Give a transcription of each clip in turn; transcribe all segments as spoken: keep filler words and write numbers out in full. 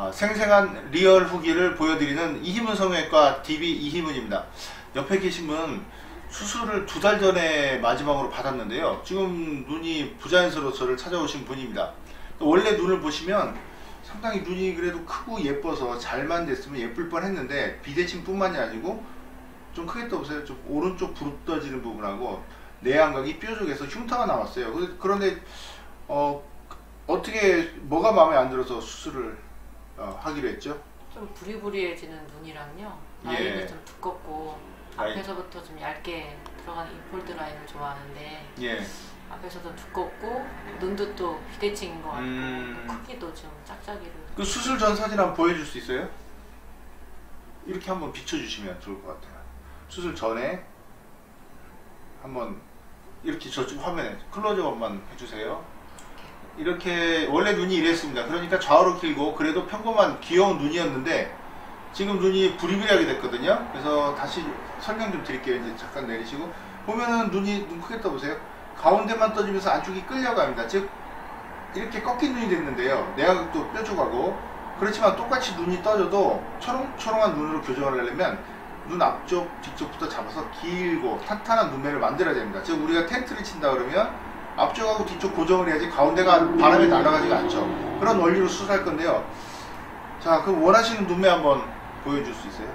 아, 생생한 리얼 후기를 보여드리는 이희문 성형외과 디비 이희문입니다. 옆에 계신 분 수술을 두 달 전에 마지막으로 받았는데요. 지금 눈이 부자연스러워 저를 찾아오신 분입니다. 원래 눈을 보시면 상당히 눈이 그래도 크고 예뻐서 잘만 됐으면 예쁠 뻔 했는데 비대칭 뿐만이 아니고 좀 크게 떠보세요. 좀 오른쪽 부릅떠지는 부분하고 내안각이 뾰족해서 흉터가 나왔어요. 그런데 어, 어떻게 뭐가 마음에 안 들어서 수술을 어, 하기로 했죠? 좀 부리부리해지는 눈이랑요. 라인이 예. 좀 두껍고 라인. 앞에서부터 좀 얇게 들어가는 인폴드 라인을 좋아하는데 예. 앞에서도 두껍고 눈도 또 비대칭인 것 같고 음... 크기도 좀 짝짝이로. 그 수술 전 사진 한번 보여줄 수 있어요? 이렇게 한번 비춰주시면 좋을 것 같아요. 수술 전에 한번 이렇게 저쪽 화면에 클로즈업만 해주세요. 이렇게 원래 눈이 이랬습니다. 그러니까 좌우로 길고 그래도 평범한 귀여운 눈이었는데 지금 눈이 부리부리하게 됐거든요. 그래서 다시 설명 좀 드릴게요. 이제 잠깐 내리시고 보면은 눈이 눈 크게 떠보세요. 가운데만 떠지면서 안쪽이 끌려갑니다. 즉 이렇게 꺾인 눈이 됐는데요. 내각도 뾰족하고 그렇지만 똑같이 눈이 떠져도 초롱초롱한 눈으로 교정을 하려면 눈 앞쪽 뒤쪽부터 잡아서 길고 탄탄한 눈매를 만들어야 됩니다. 즉 우리가 텐트를 친다 그러면 앞쪽하고 뒤쪽 고정을 해야지 가운데가 바람에 날아가지가 않죠. 그런 원리로 수술할 건데요. 자, 그럼 원하시는 눈매 한번 보여줄 수 있어요?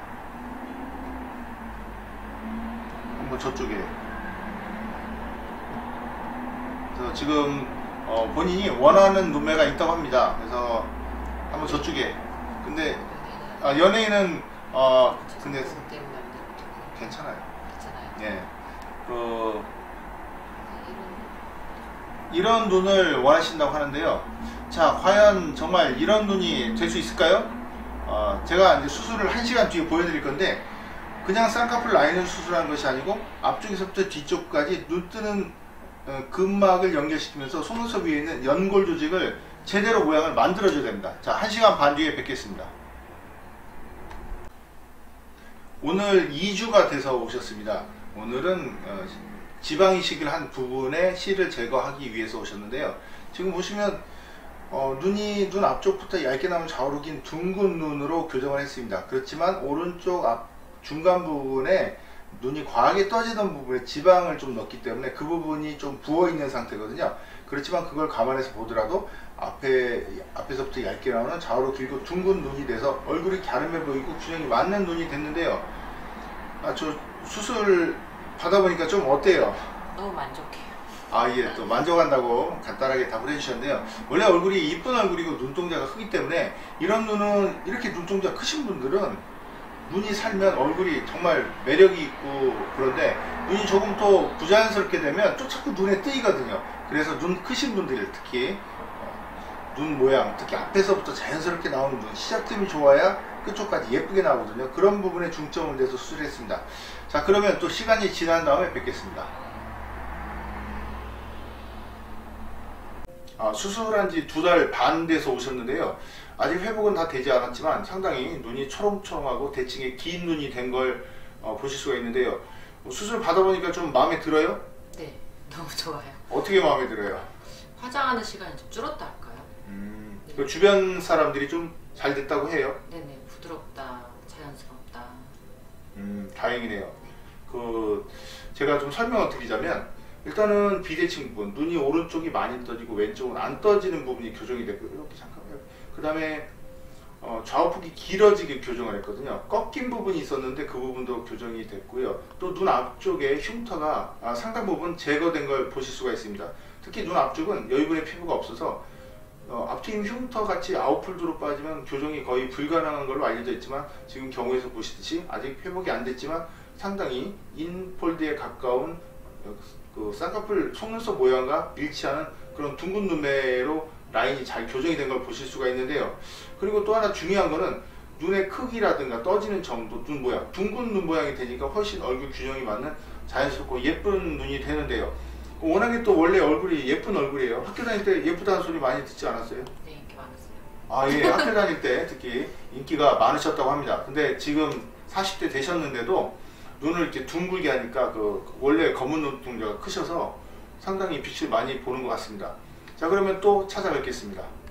한번 저쪽에. 그래서 지금 어, 본인이 원하는 눈매가 있다고 합니다. 그래서 한번 저쪽에. 근데 아, 연예인은 어 근데 괜찮아요. 괜찮아요. 예. 그 이런 눈을 원하신다고 하는데요. 자, 과연 정말 이런 눈이 될 수 있을까요? 어, 제가 이제 수술을 한 시간 뒤에 보여드릴 건데 그냥 쌍꺼풀 라인을 수술한 것이 아니고 앞쪽에서부터 뒤쪽까지 눈 뜨는 어, 근막을 연결시키면서 속눈썹 위에 있는 연골 조직을 제대로 모양을 만들어줘야 됩니다. 자, 한 시간 반 뒤에 뵙겠습니다. 오늘 이 주가 돼서 오셨습니다. 오늘은 어, 지방 이식을 한 부분의 실을 제거하기 위해서 오셨는데요. 지금 보시면 어, 눈이 눈 앞쪽부터 얇게 나온 좌우로 긴 둥근 눈으로 교정을 했습니다. 그렇지만 오른쪽 앞 중간 부분에 눈이 과하게 떠지던 부분에 지방을 좀 넣었기 때문에 그 부분이 좀 부어 있는 상태거든요. 그렇지만 그걸 감안해서 보더라도 앞에 앞에서부터 얇게 나오는 좌우로 길고 둥근 눈이 돼서 얼굴이 갸름해 보이고 균형이 맞는 눈이 됐는데요. 아, 저 수술 받아보니까 좀 어때요? 너무 만족해요. 아, 예, 또 만족한다고 간단하게 답을 해주셨는데요. 원래 얼굴이 이쁜 얼굴이고 눈동자가 크기 때문에 이런 눈은 이렇게 눈동자 크신 분들은 눈이 살면 얼굴이 정말 매력이 있고 그런데 눈이 조금 더 부자연스럽게 되면 또 자꾸 눈에 띄거든요. 그래서 눈 크신 분들 특히 어, 눈 모양 특히 앞에서부터 자연스럽게 나오는 눈 시작점이 좋아야 끝쪽까지 예쁘게 나오거든요. 그런 부분에 중점을 내서 수술했습니다. 자, 그러면 또 시간이 지난 다음에 뵙겠습니다. 아, 수술한 지 두 달 반 돼서 오셨는데요. 아직 회복은 다 되지 않았지만 상당히 눈이 초롱초롱하고 대칭의 긴 눈이 된 걸 어, 보실 수가 있는데요. 수술 받아보니까 좀 마음에 들어요? 네, 너무 좋아요. 어떻게 마음에 들어요? 화장하는 시간이 좀 줄었다 할까요? 음, 네. 그 주변 사람들이 좀 잘 됐다고 해요? 네네, 부드럽다, 자연스럽다. 음, 다행이네요. 그 제가 좀 설명을 드리자면 일단은 비대칭 부분, 눈이 오른쪽이 많이 떠지고 왼쪽은 안 떠지는 부분이 교정이 됐고요. 이렇게 잠깐만요. 그 다음에 어, 좌우폭이 길어지게 교정을 했거든요. 꺾인 부분이 있었는데 그 부분도 교정이 됐고요. 또 눈 앞쪽에 흉터가 아, 상당 부분 제거된 걸 보실 수가 있습니다. 특히 눈 앞쪽은 여유분의 피부가 없어서 어, 앞트임 흉터 같이 아웃폴드로 빠지면 교정이 거의 불가능한 걸로 알려져 있지만 지금 경우에서 보시듯이 아직 회복이 안 됐지만 상당히 인폴드에 가까운 어, 그 쌍꺼풀 속눈썹 모양과 일치하는 그런 둥근 눈매로 라인이 잘 교정이 된 걸 보실 수가 있는데요. 그리고 또 하나 중요한 거는 눈의 크기라든가 떠지는 정도, 눈 모양, 둥근 눈 모양이 되니까 훨씬 얼굴 균형이 맞는 자연스럽고 예쁜 눈이 되는데요. 워낙에 또 원래 얼굴이 예쁜 얼굴이에요. 학교 다닐 때 예쁘다는 소리 많이 듣지 않았어요? 네, 인기 많았어요. 아, 예, 학교 다닐 때 특히 인기가 많으셨다고 합니다. 근데 지금 사십 대 되셨는데도 눈을 이렇게 둥글게 하니까 그 원래 검은 눈동자가 크셔서 상당히 빛을 많이 보는 것 같습니다. 자, 그러면 또 찾아뵙겠습니다.